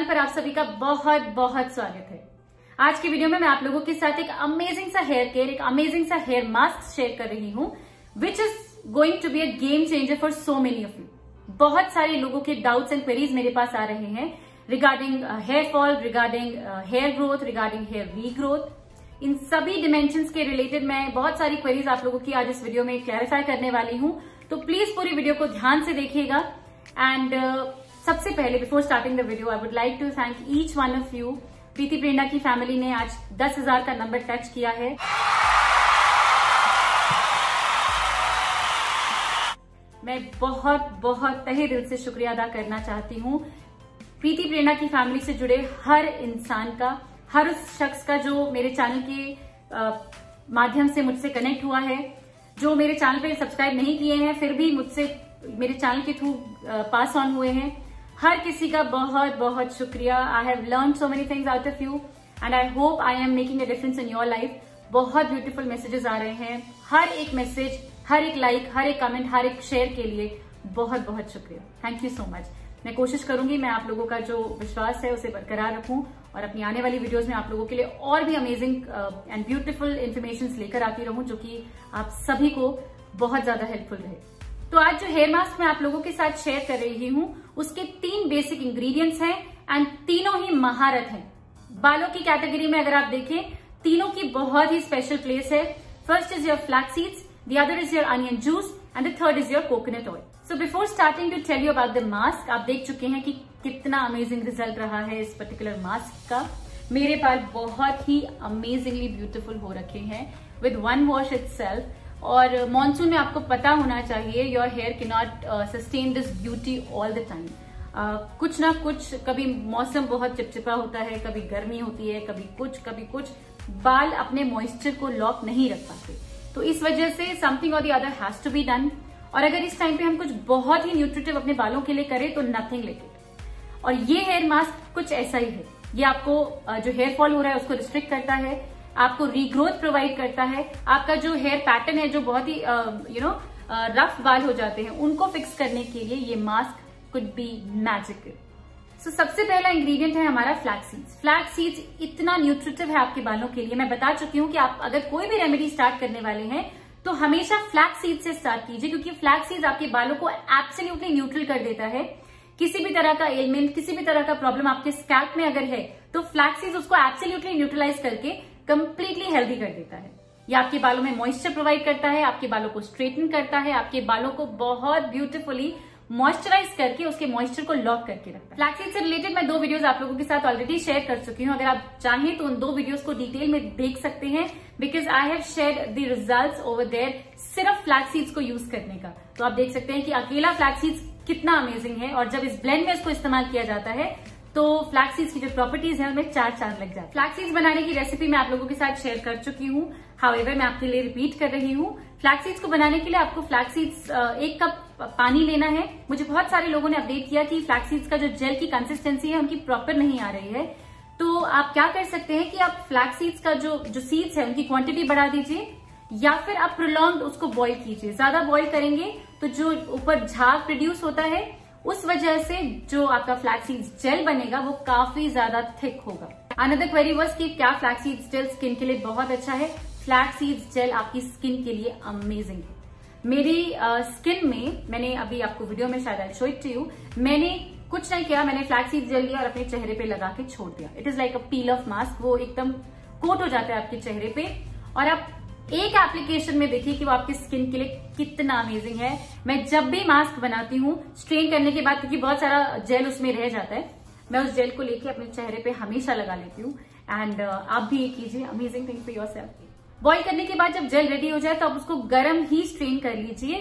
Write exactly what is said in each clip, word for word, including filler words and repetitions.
Channel पर आप सभी का बहुत बहुत स्वागत है। आज की वीडियो में मैं आप लोगों के साथ एक अमेजिंग सा हेयर केयर, एक अमेजिंग सा हेयर मास्क शेयर कर रही हूँ, which is going to be a game changer for so many of you. बहुत सारे लोगों के डाउट्स एंड क्वेरीज मेरे पास आ रहे हैं regarding hair fall, regarding hair growth, regarding hair regrowth. इन सभी डिमेंशंस के रिलेटेड मैं बहुत सारी क्वेरीज आप लोगों की आज इस वीडियो में क्लैरिफाई करने वाली हूँ, तो प्लीज पूरी वीडियो को ध्यान से देखिएगा। एंड uh, सबसे पहले before starting the video I would like to thank each one of you. Preeti Prerna की फैमिली ने आज दस हजार का नंबर टच किया है। मैं बहुत बहुत तहे दिल से शुक्रिया अदा करना चाहती हूँ प्रीति प्रेरणा की फैमिली से जुड़े हर इंसान का, हर उस शख्स का जो मेरे चैनल के आ, माध्यम से मुझसे कनेक्ट हुआ है, जो मेरे चैनल पे सब्सक्राइब नहीं किए हैं फिर भी मुझसे मेरे चैनल के थ्रू पास ऑन हुए हैं। हर किसी का बहुत बहुत शुक्रिया। I have learn so many things out of you and I hope I am making a difference in your life. बहुत ब्यूटीफुल मैसेजेस आ रहे हैं। हर एक मैसेज, हर एक लाइक, हर एक कमेंट, हर एक शेयर के लिए बहुत बहुत शुक्रिया। Thank you so much. मैं कोशिश करूंगी मैं आप लोगों का जो विश्वास है उसे बरकरार रखूं और अपनी आने वाली वीडियोस में आप लोगों के लिए और भी अमेजिंग एंड ब्यूटीफुल इन्फॉर्मेशन लेकर आती रहूं, जो कि आप सभी को बहुत ज्यादा हेल्पफुल रहे। तो आज जो हेयर मास्क मैं आप लोगों के साथ शेयर कर रही हूँ उसके तीन बेसिक इंग्रेडिएंट्स हैं एंड तीनों ही महारत हैं। बालों की कैटेगरी में अगर आप देखें, तीनों की बहुत ही स्पेशल प्लेस है। First is your flax seeds, the other is your onion juice and the third is your coconut oil. So before starting to tell you about the mask, आप देख चुके हैं कि कितना अमेजिंग रिजल्ट रहा है इस पर्टिकुलर मास्क का। मेरे बाल बहुत ही अमेजिंगली ब्यूटीफुल हो रखे हैं विद वन वॉश इटसेल्फ। और मॉनसून में आपको पता होना चाहिए your hair can not sustain this beauty all the time. कुछ ना कुछ, कभी मौसम बहुत चिपचिपा होता है, कभी गर्मी होती है, कभी कुछ कभी कुछ, बाल अपने मॉइस्चर को लॉक नहीं रख पाते। तो इस वजह से समथिंग और the other has to be done. और अगर इस टाइम पे हम कुछ बहुत ही न्यूट्रिटिव अपने बालों के लिए करें तो नथिंग लाइक इट। और ये हेयर मास्क कुछ ऐसा ही है। ये आपको जो हेयर फॉल हो रहा है उसको रिस्ट्रिक्ट करता है, आपको रीग्रोथ प्रोवाइड करता है, आपका जो हेयर पैटर्न है जो बहुत ही यू नो रफ बाल हो जाते हैं उनको फिक्स करने के लिए ये mask could be magical. So सबसे पहला इंग्रेडिएंट है हमारा फ्लैक्स सीड्स। फ्लैक्स सीड्स इतना न्यूट्रिटिव है आपके बालों के लिए। मैं बता चुकी हूँ कि आप अगर कोई भी रेमेडी स्टार्ट करने वाले हैं तो हमेशा फ्लैक्स सीड्स से स्टार्ट कीजिए, क्योंकि फ्लैक्स सीड्स आपके बालों को एब्सोल्युटली न्यूट्रल कर देता है। किसी भी तरह का एलिमेंट, किसी भी तरह का प्रॉब्लम आपके स्कैल्प में अगर है तो फ्लैक्स सीड्स उसको एब्सोल्युटली न्यूट्रलाइज करके कंप्लीटली हेल्दी कर देता है। ये आपके बालों में मॉइस्चर प्रोवाइड करता है, आपके बालों को स्ट्रेटन करता है, आपके बालों को बहुत ब्यूटीफुली मॉइस्चराइज करके उसके मॉइस्चर को लॉक करके रखता है। फ्लैक्स सीड से रिलेटेड मैं दो वीडियोस आप लोगों के साथ ऑलरेडी शेयर कर चुकी हूँ। अगर आप चाहें तो उन दो वीडियोस को डिटेल में देख सकते हैं, because I have shared the results over there सिर्फ फ्लैक्स सीड्स को यूज करने का। तो आप देख सकते हैं कि अकेला फ्लैक्स सीड्स कितना अमेजिंग है, और जब इस ब्लेंड में इसको इस्तेमाल किया जाता है तो फ्लैक्स सीड्स की जो प्रॉपर्टीज है उनमें चार चांद लग जाते हैं। फ्लैक्स सीड्स बनाने की रेसिपी मैं आप लोगों के साथ शेयर कर चुकी हूँ, हाउएवर मैं आपके लिए रिपीट कर रही हूँ। फ्लैक्स सीड्स को बनाने के लिए आपको फ्लैक्स सीड्स एक कप पानी लेना है। मुझे बहुत सारे लोगों ने अपडेट किया कि फ्लैक्स सीड्स का जो जेल की कंसिस्टेंसी है उनकी प्रॉपर नहीं आ रही है। तो आप क्या कर सकते हैं कि आप फ्लैक्स सीड्स का जो जो सीड्स है उनकी क्वांटिटी बढ़ा दीजिए, या फिर आप प्रोलॉन्ग उसको बॉईल कीजिए। ज्यादा बॉईल करेंगे तो जो ऊपर झाग प्रोड्यूस होता है उस वजह से जो आपका फ्लैक्स सीड्स जेल बनेगा वो काफी ज्यादा थिक होगा। अनदर क्वेरी वाज कि क्या फ्लैक्स सीड्स जेल स्किन के लिए बहुत अच्छा है। फ्लैक्स सीड्स जेल आपकी स्किन के लिए अमेजिंग है। मेरी स्किन uh, में, मैंने अभी आपको वीडियो में शायद I show it to you, मैंने कुछ नहीं किया, मैंने फ्लैक्स सीड्स जेल लिया और अपने चेहरे पे लगा के छोड़ दिया। It is like a peel off mask. वो एकदम कोट हो जाता है आपके चेहरे पे और आप एक एप्लीकेशन में देखिए कि वो आपकी स्किन के लिए कितना अमेजिंग है। मैं जब भी मास्क बनाती हूँ स्ट्रेन करने के बाद, क्योंकि बहुत सारा जेल उसमें रह जाता है, मैं उस जेल को लेके अपने चेहरे पे हमेशा लगा लेती हूँ। एंड uh, आप भी ये कीजिए, amazing thing for yourself. Boil करने के बाद जब जेल रेडी हो जाए तो आप उसको गर्म ही स्ट्रेन कर लीजिए,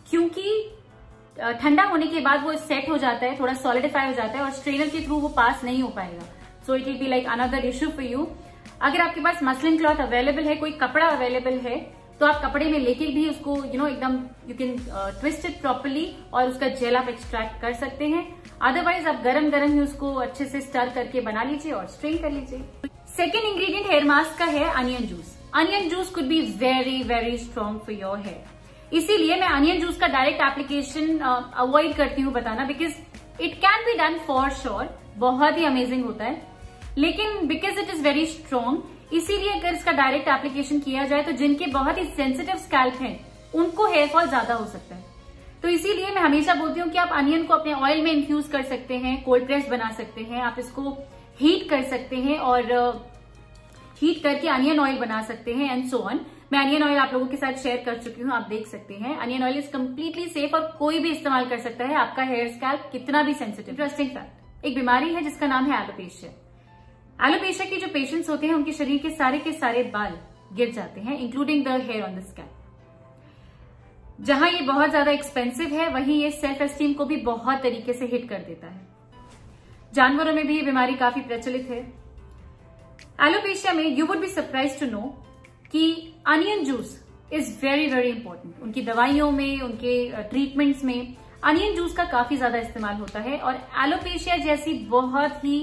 क्योंकि ठंडा होने के बाद वो सेट हो जाता है, थोड़ा सॉलिडिफाई हो जाता है और स्ट्रेनर के थ्रू वो पास नहीं हो पाएगा। So it will be like another issue for you. अगर आपके पास मसलिन क्लॉथ अवेलेबल है, कोई कपड़ा अवेलेबल है, तो आप कपड़े में लेके भी उसको यू नो एकदम you can twist it properly और उसका जेल आप एक्सट्रैक्ट कर सकते हैं। अदरवाइज आप गरम गरम ही उसको अच्छे से स्टर करके बना लीजिए और स्ट्रेन कर लीजिए। सेकेंड इंग्रेडिएंट हेयर मास्क का है onion juice. Onion juice could be very very strong for your hair, इसीलिए मैं अनियन जूस का डायरेक्ट एप्लीकेशन अवॉइड करती हूँ बताना, because it can be done for sure, बहुत ही अमेजिंग होता है, लेकिन because it is very strong, इसीलिए अगर इसका डायरेक्ट एप्लीकेशन किया जाए तो जिनके बहुत ही सेंसिटिव स्कैल्प है उनको हेयर फॉल ज्यादा हो सकता है। तो इसीलिए मैं हमेशा बोलती हूँ कि आप अनियन को अपने ऑयल में इन्फ्यूज कर सकते हैं, कोल्ड प्रेस बना सकते हैं, आप इसको हीट कर सकते हैं और हीट करके अनियन ऑयल बना सकते हैं एंड सो ऑन। मैं अनियन ऑयल आप लोगों के साथ शेयर कर चुकी हूँ, आप देख सकते हैं। Onion oil is completely safe और कोई भी इस्तेमाल कर सकता है, आपका हेयर स्कैल्प कितना भी सेंसिटिव। इंटरेस्टिंग फैक्ट, एक बीमारी है जिसका नाम है एलोपेशिया। एलोपेशिया के जो पेशेंट्स होते हैं उनके शरीर के सारे के सारे बाल गिर जाते हैं, including the hair on the scalp. जहां ये बहुत ज्यादा एक्सपेंसिव है, वहीं ये सेल्फ एस्टीम को भी बहुत तरीके से हिट कर देता है। जानवरों में भी ये बीमारी काफी प्रचलित है। एलोपेशिया में you would be surprise to know कि onion juice is very very important. उनकी दवाइयों में, उनके ट्रीटमेंट्स में अनियन जूस का काफी ज्यादा इस्तेमाल होता है और एलोपेशिया जैसी बहुत ही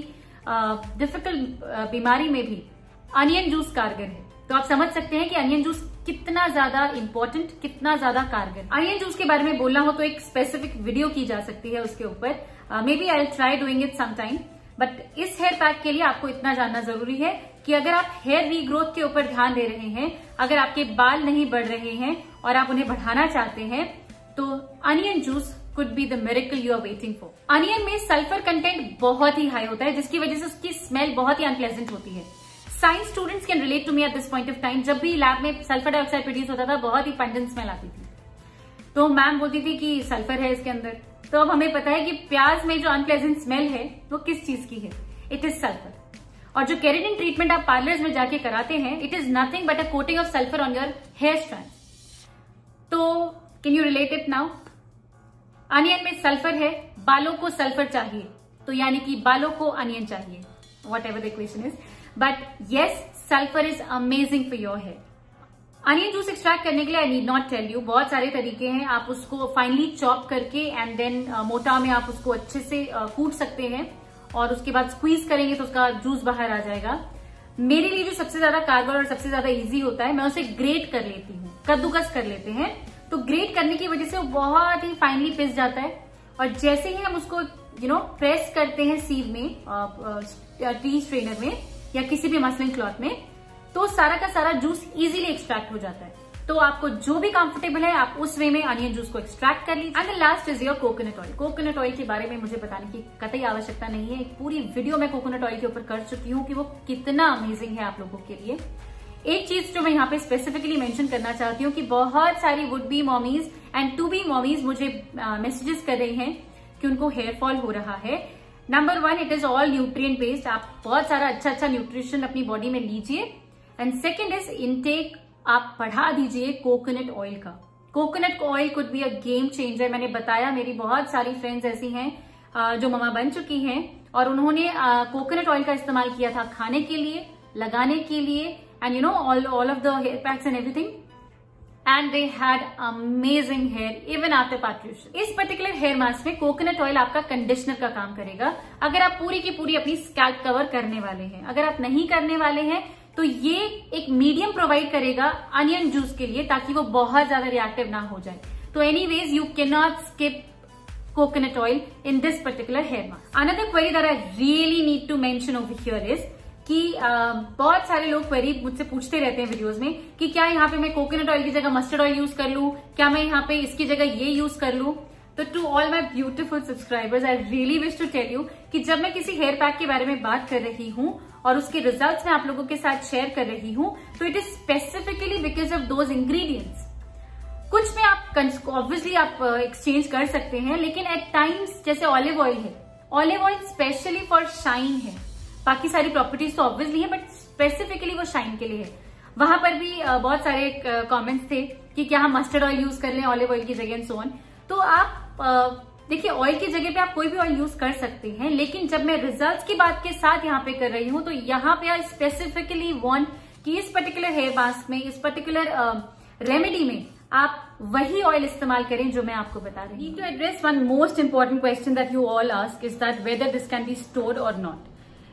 डिफिकल्ट बीमारी में भी अनियन जूस कारगर है। तो आप समझ सकते हैं कि अनियन जूस कितना ज्यादा इंपॉर्टेंट, कितना ज्यादा कारगर। अनियन जूस के बारे में बोलना हो तो एक स्पेसिफिक वीडियो की जा सकती है उसके ऊपर, maybe I will try doing it some time. But इस हेयर पैक के लिए आपको इतना जानना जरूरी है कि अगर आप हेयर रीग्रोथ के ऊपर ध्यान दे रहे हैं, अगर आपके बाल नहीं बढ़ रहे हैं और आप उन्हें बढ़ाना चाहते हैं, तो onion juice could be the miracle you are waiting for। Onion में सल्फर कंटेंट बहुत ही हाई होता है, जिसकी वजह से उसकी स्मेल बहुत ही अनप्लेजेंट होती है। Science students can relate to me at this point of time. जब भी लैब में सल्फर डाइऑक्साइड प्रोड्यूस होता था, बहुत ही पंडेंट स्मेल आती थी, तो मैम बोलती थी कि सल्फर है इसके अंदर। तो अब हमें पता है कि प्याज में जो अनप्लेजेंट स्मेल है वो किस चीज की है, इट इज सल्फर। और जो केराटिन ट्रीटमेंट आप पार्लर्स में जाके कराते हैं, it is nothing but a coating of sulphur on your hair strands. तो can you relate it now? Onion में सल्फर है, बालों को सल्फर चाहिए, तो यानी कि बालों को अनियन चाहिए, whatever the equation is. But yes, sulphur is amazing for your hair. Onion juice extract करने के लिए I need not tell you, बहुत सारे तरीके हैं। आप उसको फाइनली चॉप करके एंड देन मोटा में आप उसको अच्छे से कूट सकते हैं और उसके बाद स्क्वीज करेंगे तो उसका जूस बाहर आ जाएगा। मेरे लिए जो सबसे ज्यादा कारगर और सबसे ज्यादा इजी होता है, मैं उसे ग्रेट कर लेती हूँ, कद्दूकस कर लेते हैं। तो ग्रेट करने की वजह से वो बहुत ही फाइनली पिस जाता है और जैसे ही हम उसको यू नो प्रेस करते हैं सीव में, टी स्ट्रेनर में या किसी भी मसलिन क्लॉथ में, तो सारा का सारा जूस इजीली एक्सट्रैक्ट हो जाता है। तो आपको जो भी कंफर्टेबल है आप उस वे में अनियन जूस को एक्सट्रैक्ट कर लीजिए। And the last is your coconut oil. Coconut oil के बारे में मुझे बताने की कतई आवश्यकता नहीं है, एक पूरी वीडियो मैं कोकोनट ऑयल के ऊपर कर चुकी हूँ कि वो कितना अमेजिंग है आप लोगों के लिए। एक चीज जो मैं यहाँ पे स्पेसिफिकली मेंशन करना चाहती हूँ कि बहुत सारी would be mommies and to be mommies मुझे मैसेजेस कर रही हैं कि उनको हेयर फॉल हो रहा है। Number one, it is all nutrient based. आप बहुत सारा अच्छा अच्छा न्यूट्रिशन अपनी बॉडी में लीजिए। एंड सेकेंड इज इनटेक, आप बढ़ा दीजिए कोकोनट ऑयल का। Coconut oil could be a game changer. मैंने बताया, मेरी बहुत सारी फ्रेंड्स ऐसी हैं जो मामा बन चुकी हैं और उन्होंने कोकोनट ऑयल का इस्तेमाल किया था खाने के लिए, लगाने के लिए, and you know all all of the hair packs and everything, and they had amazing hair even after parturition। इस पर्टिकुलर हेयर मास्क में कोकोनट ऑयल आपका कंडीशनर का काम करेगा अगर आप पूरी की पूरी अपनी स्कैल्प कवर करने वाले हैं। अगर आप नहीं करने वाले हैं तो ये एक मीडियम प्रोवाइड करेगा अनियन जूस के लिए, ताकि वो बहुत ज्यादा रिएक्टिव ना हो जाए। तो anyways you can not skip coconut oil in this particular hair mask. Another query that I really need to mention over here is कि uh, बहुत सारे लोग क्वेरी मुझसे पूछते रहते हैं वीडियोस में कि क्या यहाँ पे मैं कोकोनट ऑयल की जगह मस्टर्ड ऑयल यूज कर लूं, क्या मैं यहाँ पे इसकी जगह ये यूज कर लूं। तो to all my beautiful subscribers, I really wish to tell you कि जब मैं किसी हेयर पैक के बारे में बात कर रही हूँ और उसके रिजल्ट्स मैं आप लोगों के साथ शेयर कर रही हूँ, तो it is specifically because of those ingredients. कुछ में आप ऑब्वियसली आप एक्सचेंज कर सकते हैं, लेकिन एट टाइम्स जैसे ऑलिव ऑयल है, olive oil specially for shine है, बाकी सारी प्रॉपर्टीज तो ऑब्वियसली है बट स्पेसिफिकली वो शाइन के लिए है। वहां पर भी बहुत सारे कमेंट्स थे कि क्या हम मस्टर्ड ऑयल यूज कर लें ऑलिव ऑयल की जगह एंड सो ऑन। तो आप देखिए, ऑयल की जगह पे आप कोई भी ऑयल यूज कर सकते हैं, लेकिन जब मैं रिजल्ट्स की बात के साथ यहाँ पे कर रही हूँ तो यहाँ पे आई स्पेसिफिकली वांट कि इस पर्टिकुलर हेयर मास्क में, इस पर्टिकुलर रेमेडी में आप वही ऑयल इस्तेमाल करें जो मैं आपको बता रही हूँ। To address one most important question that you all ask is that whether this can be stored और नॉट।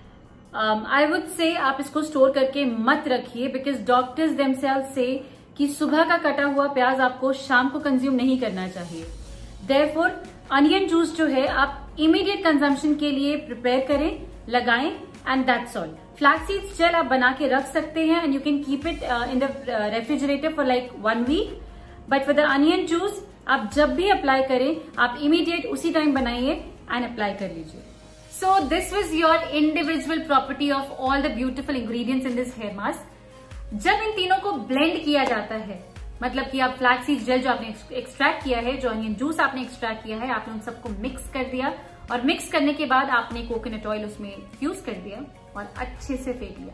आई वुड से आप इसको स्टोर करके मत रखिए, बिकॉज डॉक्टर्स देमसेल्व्स से कि सुबह का कटा हुआ प्याज आपको शाम को कंज्यूम नहीं करना चाहिए। देयरफॉर अनियन जूस जो है आप इमीडिएट कंजम्पशन के लिए प्रिपेयर करें, लगाएं and that's all. Flax seeds gel आप बना के रख सकते हैं and you can keep it in the refrigerator for like one week. But for the onion juice आप जब भी अप्लाई करें आप इमीडिएट उसी टाइम बनाइए एंड अप्लाई कर लीजिए। So this was your individual property of all the beautiful ingredients in this hair mask. जब इन तीनों को ब्लेंड किया जाता है, मतलब कि आप फ्लैक्स सीड जेल जो आपने एक्सट्रैक्ट किया है, जो अनियन जूस आपने एक्सट्रैक्ट किया है, आपने उन सबको मिक्स कर दिया और मिक्स करने के बाद आपने कोकोनट ऑयल उसमें फ्यूज कर दिया और अच्छे से फेंक लिया।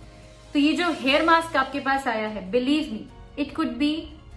तो ये जो हेयर मास्क आपके पास आया है, believe me it could be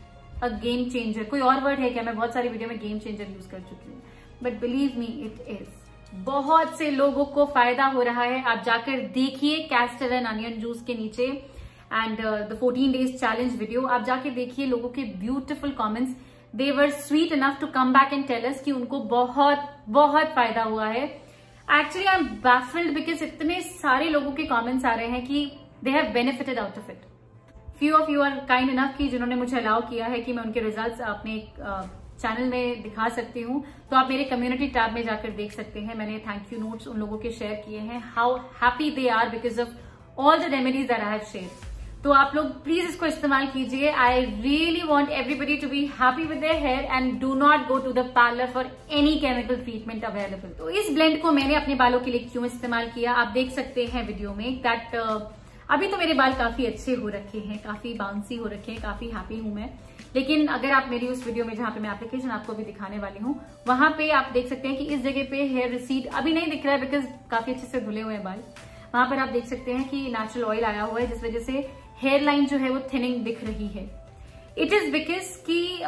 a game changer. कोई और वर्ड है क्या? मैं बहुत सारी वीडियो में गेम चेंजर यूज कर चुकी हूँ, but believe me it is. बहुत से लोगों को फायदा हो रहा है। आप जाकर देखिए कैस्टर एंड अनियन जूस के नीचे and the fourteen days challenge video, आप जाके देखिए लोगों के beautiful comments. They were sweet enough to come back and tell us कि उनको बहुत बहुत फायदा हुआ है। Actually I am baffled because इतने सारे लोगों के कमेंट्स आ रहे हैं कि they have benefited out of it. Few of you are kind enough कि जिन्होंने मुझे अलाउ किया है कि मैं उनके रिजल्ट्स अपने चैनल में दिखा सकती हूँ, तो आप मेरे कम्युनिटी टैब में जाकर देख सकते हैं। मैंने थैंक यू नोट्स उन लोगों के शेयर किए हैं, how happy they are because of all the remedies that I have share. तो आप लोग प्लीज इसको इस्तेमाल कीजिए। I really want everybody to be happy with their hair and do not go to the parlour for any chemical treatment available. तो इस blend को मैंने अपने बालों के लिए क्यों इस्तेमाल किया, आप देख सकते हैं वीडियो में दैट uh, अभी तो मेरे बाल काफी अच्छे हो रखे हैं, काफी बाउंसी हो रखे हैं, काफी हैप्पी हूं मैं। लेकिन अगर आप मेरी उस वीडियो में जहां पे मैं एप्लीकेशन आपको भी दिखाने वाली हूँ, वहां पे आप देख सकते हैं कि इस जगह पे हेयर रिसीड अभी नहीं दिख रहा है बिकॉज काफी अच्छे से धुले हुए हैं बाल। वहां पर आप देख सकते हैं कि नेचुरल ऑयल आया हुआ है, जिस वजह से हेयर लाइन जो है वो थिनिंग दिख रही है। इट इज बिकॉज की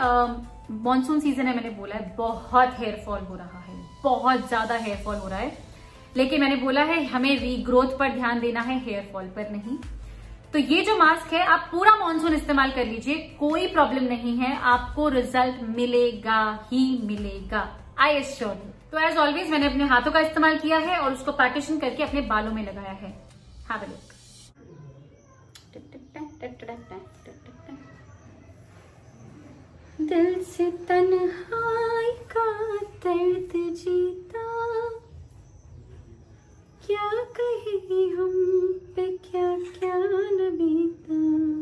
मानसून सीजन है, मैंने बोला है बहुत हेयर फॉल हो रहा है, बहुत ज्यादा हेयर फॉल हो रहा है। लेकिन मैंने बोला है हमें रीग्रोथ पर ध्यान देना है, हेयर फॉल पर नहीं। तो ये जो मास्क है आप पूरा मानसून इस्तेमाल कर लीजिए, कोई प्रॉब्लम नहीं है, आपको रिजल्ट मिलेगा ही मिलेगा, आई एश्योर यू। तो एज ऑलवेज मैंने अपने हाथों का इस्तेमाल किया है और उसको पार्टीशन करके अपने बालों में लगाया है। Have a look. दिल से तन्हाई का दर्द जीता, क्या कहे हम पे क्या क्या न बीता,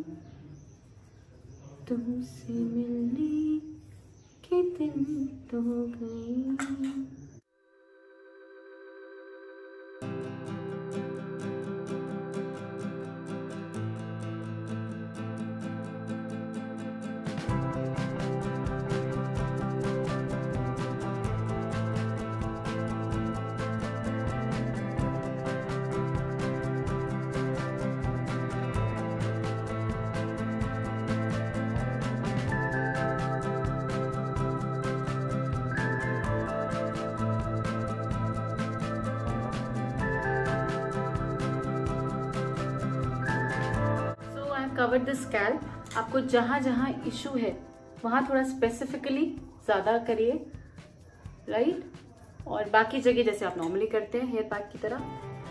तुमसे मिलने के दिन तो गए। Cover the scalp. आपको जहां जहां इशू है वहां थोड़ा स्पेसिफिकली ज्यादा करिए, राइट, और बाकी जगह जैसे आप नॉर्मली करते हैं हेयर पैक की तरह।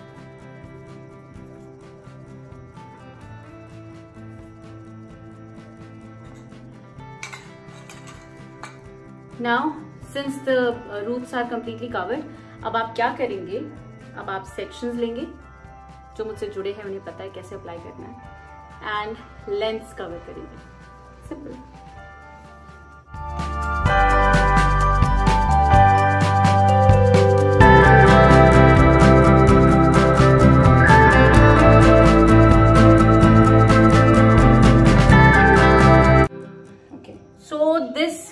Now since the roots are completely covered, अब आप क्या करेंगे, अब आप सेक्शंस लेंगे, जो मुझसे जुड़े हैं उन्हें पता है कैसे अप्लाई करना है, एंड लेंस कवर करेंगे, simple. Okay, so this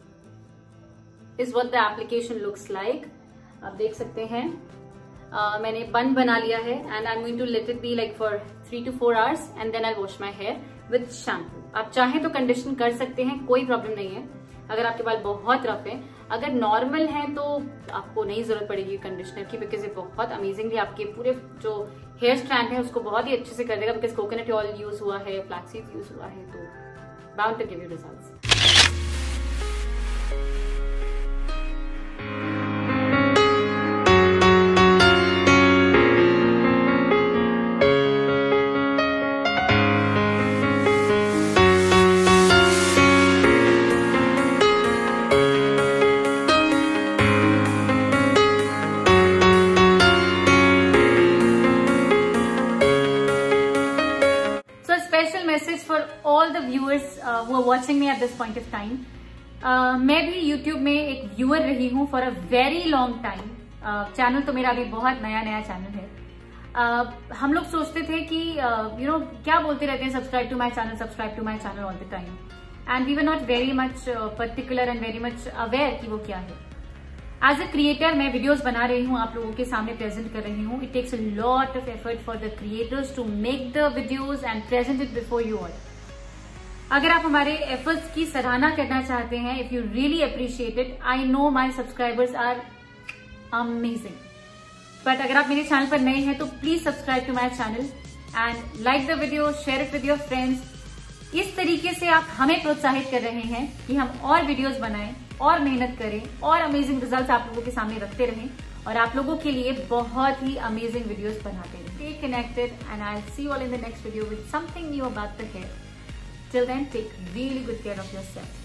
is what the application looks like. आप देख सकते हैं Uh, मैंने बन बना लिया है and I am going to let it be like for three to four hours and then I wash my hair with shampoo. आप चाहें तो कंडीशन कर सकते हैं, कोई प्रॉब्लम नहीं है अगर आपके बाल बहुत रफ हैं। अगर नॉर्मल हैं तो आपको नहीं जरूरत पड़ेगी कंडीशनर की, बिकॉज ये बहुत अमेजिंगली आपके पूरे जो हेयर स्ट्रैंड है उसको बहुत ही अच्छे से कर देगा, बिकॉज कोकोनट ऑयल यूज हुआ है, फ्लैक्स सीड यूज हुआ है, तो bound to give you results. Trusting me at this point of time. मैं भी यूट्यूब में एक व्यूअर रही हूँ for a very long time. Channel तो मेरा अभी बहुत नया नया चैनल है। uh, हम लोग सोचते थे कि you uh, know you know, क्या बोलते रहते हैं, subscribe to my channel, subscribe to my channel all the time, and we were not very much particular and very much aware कि वो क्या है। एज अ क्रिएटर मैं वीडियोस बना रही हूँ, आप लोगों के सामने प्रेजेंट कर रही हूँ। It takes a lot of effort for the creators to make the videos and present it before you all. अगर आप हमारे एफर्ट्स की सराहना करना चाहते हैं, if you really appreciate it, I know my subscribers are amazing, but अगर आप मेरे चैनल पर नए हैं तो please subscribe to my channel and like the video, share it with your friends. इस तरीके से आप हमें प्रोत्साहित कर रहे हैं कि हम और वीडियोस बनाएं और मेहनत करें और अमेजिंग रिजल्ट्स आप लोगों के सामने रखते रहें और आप लोगों के लिए बहुत ही अमेजिंग वीडियोस बनाते रहें। Stay connected and I'll see you all in the next video with something new about the hair. Till then, take really good care of yourself.